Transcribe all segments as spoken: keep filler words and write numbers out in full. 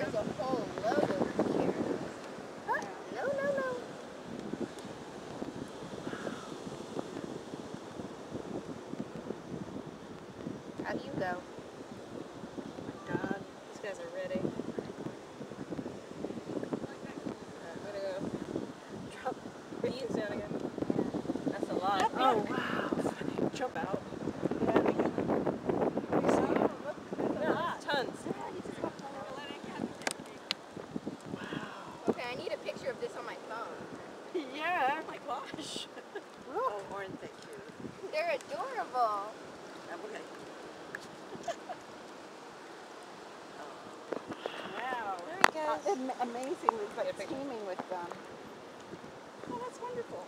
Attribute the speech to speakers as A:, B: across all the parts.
A: there's a whole load over here. Huh? No, no, no. How do you go?
B: Oh my God, these guys are ready. Alright, way to go. Drop your knees down again. That's a lot.
C: Oh, wow.
B: Jump out.
C: Yeah.
B: Yeah, tons.
A: Okay, I need a picture of this on my phone.
C: Yeah. Oh my gosh.
B: Oh, orange, thank you.
A: They're adorable.
B: Okay.
C: Wow.
B: There he
C: Uh,
B: goes.
C: am- amazing. It's like
B: Get a picture.
C: teaming with them.
B: Oh, that's wonderful.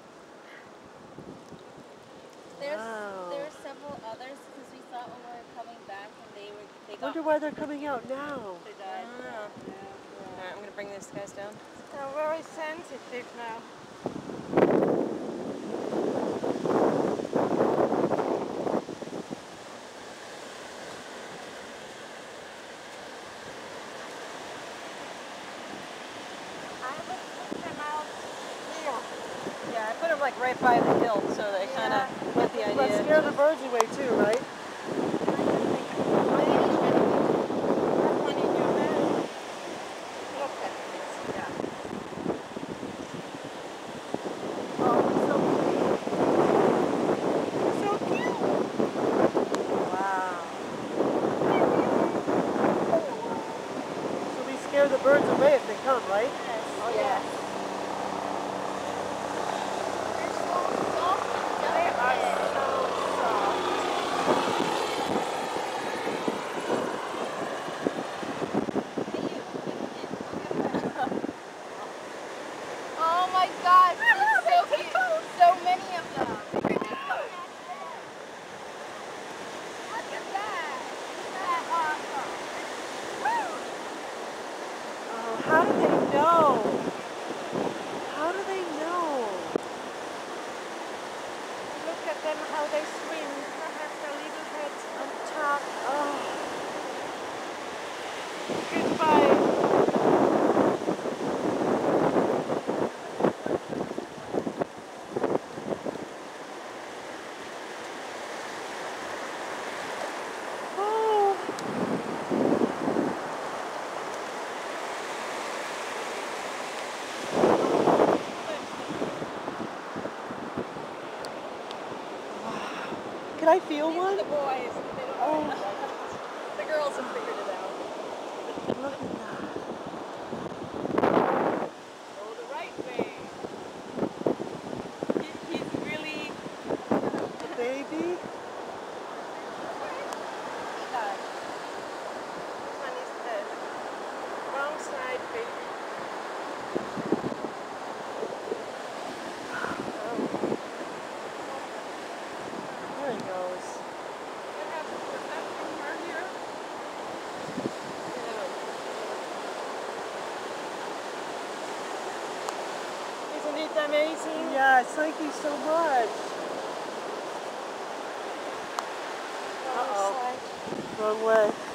D: There's
B: Wow.
D: there were several others because we thought when we were coming back and they were they
B: I
D: got
B: wonder why they're coming out now.
D: they
B: I
D: died.
B: don't know. Alright, I'm going to bring these guys down.
C: They're very sensitive now. I would put them out here.
B: Yeah, I put them like right by the hill so they
C: Yeah.
B: kind of get the idea.
E: Let's scare the birds away too, right? Scare the birds away if they come, right?
A: Yes.
C: Oh, yes.
A: They're so soft and
C: They are
A: delicate.
C: so soft.
A: Oh my gosh, this is so cute. So many of them. Look at that. Isn't that awesome?
E: Oh, how do they know? How do they know?
C: Look at them, how they swim. They have their little heads on top.
E: Oh,
C: Goodbye.
E: oh. Can I feel
B: These
E: one?
B: are the boys. They don't
E: Oh.
B: know. The girls have figured it out.
E: Look at that.
B: Go the right way.
C: He, he's really...
E: The baby?
C: This one is the wrong side, baby.
E: There he goes.
C: What happened? Was that from earlier? Isn't it amazing?
E: Yes, thank you so much.
C: Wrong
E: Uh-oh.
C: side.
E: Wrong way.